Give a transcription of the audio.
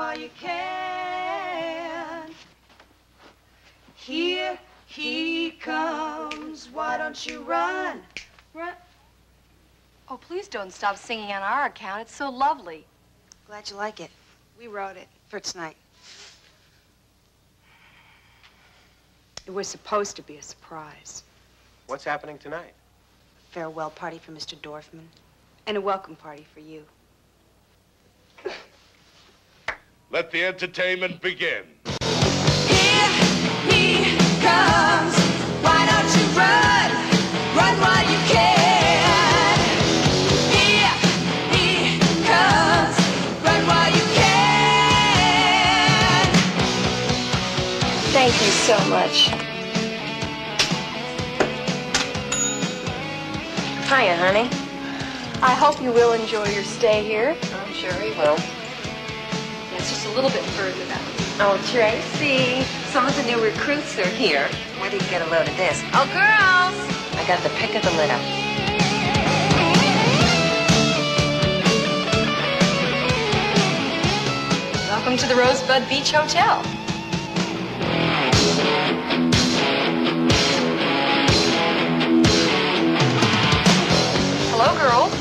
while you can. Here he comes, why don't you run? Run. Oh, please don't stop singing on our account. It's so lovely. Glad you like it. We wrote it for tonight. It was supposed to be a surprise. What's happening tonight? A farewell party for Mr. Dorfman and a welcome party for you. Let the entertainment begin. Here he comes, why don't you run? Run while you can. Here he comes, run while you can. Thank you so much. Hiya, honey. I hope you will enjoy your stay here. I'm sure he will. It's just a little bit further down. Oh, Tracy, some of the new recruits are here. Where did you get a load of this? Oh, girls! I got the pick of the litter. Welcome to the Rosebud Beach Hotel. Hello, girls.